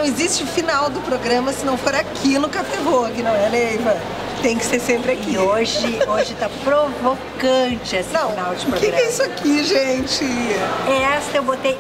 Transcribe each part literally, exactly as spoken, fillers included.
não existe final do programa se não for aqui no Café Vogue, não é, Neiva? Tem que ser sempre aqui. E hoje, hoje tá provocante esse não, final de programa. O que, que é isso aqui, gente? Essa eu botei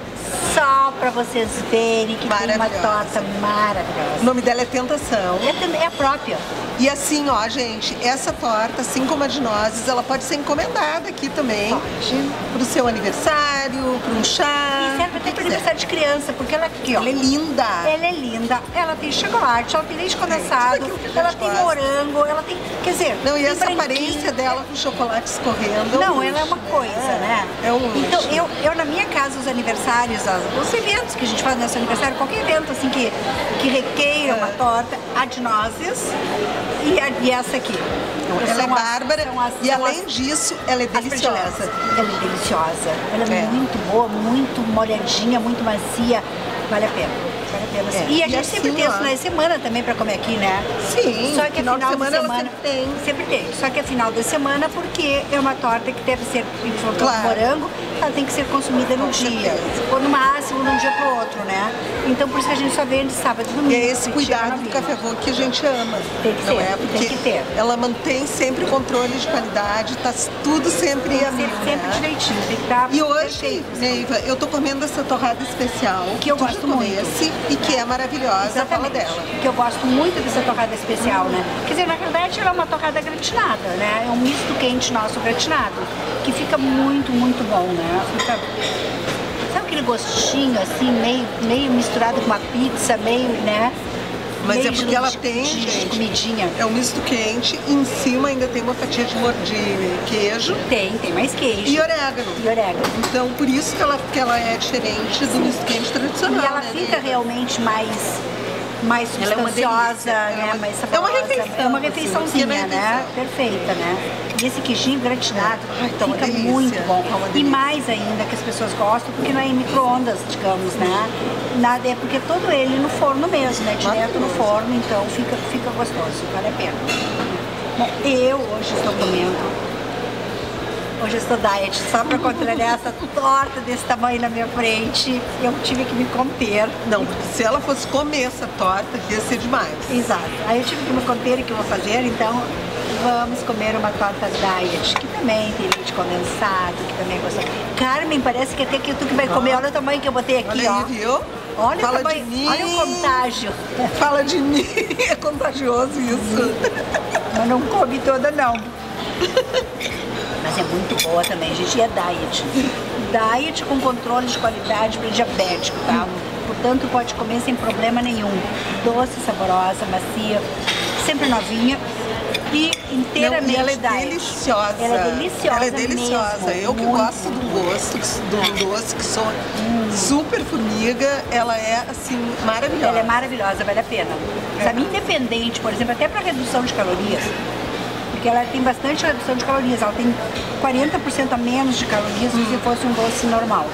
só pra vocês verem que tem uma torta maravilhosa. O nome dela é Tentação. É, é a própria. E assim, ó, gente, essa torta, assim como a de nozes, ela pode ser encomendada aqui também. Pode. Pro seu aniversário, para um chá. E serve até para aniversário de criança, porque ela aqui, ó. Ela é linda. Ela é linda. Ela tem chocolate, ela tem leite condensado, é, ela tem gosta. morango, ela tem, quer dizer... Não, e essa aparência dela com chocolate escorrendo. Não, ela é uma coisa, é, né? É um luxo. Então, eu, eu na minha casa, os aniversários, os eventos que a gente faz no nosso aniversário, qualquer evento assim que, que requeira é. uma torta, a de nozes e, a, e essa aqui. Então, ela é bárbara as, e além as, disso, ela é deliciosa. Ela é deliciosa. Ela é, é muito boa, muito molhadinha, muito macia. Vale a pena. Vale a pena. É. E a e gente assim, sempre tem os finais de semana também pra comer aqui, né? Sim. Só que final, final de semana, de semana sempre tem. Sempre tem. Só que é final de semana porque é uma torta que deve ser em claro. morango, ela tem que ser consumida no Com dia. Certeza. Ou no máximo de um dia pro outro, né? Então por isso que a gente só vende sábado e domingo. E é esse cuidado do Café Vogue que a gente ama. Tem que não ser, é? Porque tem que ter. Ela mantém sempre o controle de qualidade, tá tudo sempre tem a mil, sempre né? direitinho, tem que estar E hoje, Neiva, eu tô comendo essa torrada especial que eu gosto muito e que é maravilhosa. A fala dela. Que eu gosto muito dessa torrada especial, né? Quer dizer, na verdade ela é uma torrada gratinada, né? É um misto quente nosso gratinado, que fica muito, muito bom, né? Fica... Sabe aquele gostinho assim, meio, meio misturado com uma pizza, meio, né? Mas meio é porque de, ela de, tem, de, gente, de comidinha. É um misto quente, e em cima ainda tem uma fatia de, de queijo. Tem, tem mais queijo. E orégano. E orégano. Então, por isso que ela, que ela é diferente do misto quente tradicional. E ela né, fica né? realmente mais... mais substanciosa, é né? uma mais saborosa. É uma refeição. É uma refeiçãozinha, assim, né? Perfeita, né? E esse queijinho gratinado Ai, tá fica muito bom. E mais ainda que as pessoas gostam, porque não é em micro-ondas, digamos, né? Nada, é porque todo ele no forno mesmo, né? Direto no forno, então fica, fica gostoso, vale a pena. Bom, eu hoje estou comendo... Hoje eu estou diet, só para contrariar essa torta desse tamanho na minha frente, eu tive que me conter. Não, porque se ela fosse comer essa torta, ia ser demais. Exato. Aí eu tive que me conter o que eu vou fazer, então vamos comer uma torta diet, que também tem leite condensado, que também é gostoso. Carmen, parece que até que tu que vai comer, olha o tamanho que eu botei aqui, olha ó. Aí, viu? Olha Fala o tamanho, de mim. olha o contágio. Fala de mim, é contagioso isso. Mas não come toda não. Mas é muito boa também, gente, e é diet. Diet com controle de qualidade para diabético, tá? Portanto, pode comer sem problema nenhum. Doce, saborosa, macia, sempre novinha e inteiramente Não, e ela é diet. deliciosa. Ela é deliciosa Ela é deliciosa. mesmo, Eu que muito. gosto do gosto, do doce, que sou hum. super formiga, ela é, assim, maravilhosa. Ela é maravilhosa, vale a pena. É. Sabe, independente, por exemplo, até para redução de calorias, porque ela tem bastante redução de calorias, ela tem quarenta por cento a menos de calorias hum. do que se fosse um doce normal.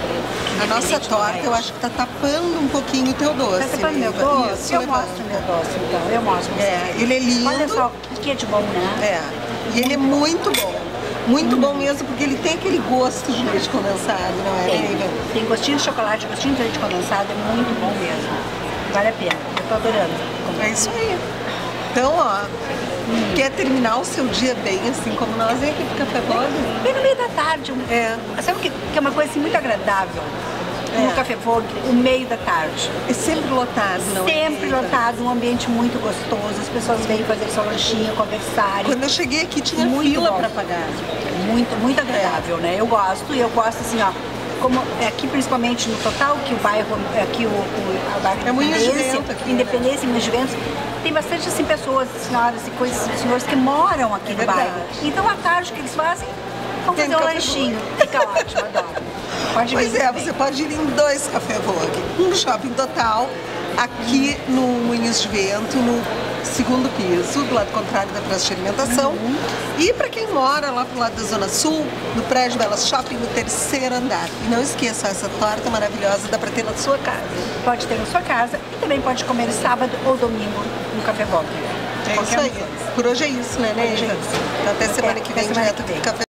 A nossa torta, eu acho que tá tapando um pouquinho o teu doce. Tá tapando meu doce? Isso, eu levanta. mostro meu doce, então. Eu mostro. É, ele é lindo. Olha só, o que é de bom, né? É, e ele é muito bom. Muito hum. bom mesmo, porque ele tem aquele gosto de leite condensado, não é? Tem, tem gostinho de chocolate, gostinho de leite condensado, é muito bom mesmo. Vale a pena, eu tô adorando. É isso aí. Então, ó, hum. quer terminar o seu dia bem, assim como nós, vem aqui pro Café Vogue? Bem no meio da tarde. É. Sabe o que, que é uma coisa assim muito agradável? É. No Café Vogue, o meio da tarde. É sempre lotado, não é? Sempre lotado, um ambiente muito gostoso, as pessoas vêm fazer seu lanchinho, conversarem. Quando eu cheguei aqui tinha muito fila bom. pra pagar. Muito, muito agradável, é. né? Eu gosto, e eu gosto assim, ó, como aqui principalmente no Total, que o bairro, aqui o, o, a bairro é muito Independência, aqui, Independência, Minas Gerais, tem bastante assim pessoas, senhoras e coisas, senhores que moram aqui é no verdade. bairro. Então à tarde o que eles fazem? Vão Tem fazer um lanchinho. Fica ótimo, adoro. Pode pois é, bem. você pode ir em dois Café Vogue. Um no Shopping Total, aqui no Moinhos de Vento, no segundo piso, do lado contrário da praça de alimentação. Uhum. E para quem mora lá pro lado da Zona Sul, no prédio Belas Shopping, no terceiro andar. E não esqueça, essa torta maravilhosa dá para ter na sua casa. Pode ter na sua casa e também pode comer sábado ou domingo no Café Vogue. É isso aí. Por hoje é isso, né, Neiva? Até semana que vem, direto do Café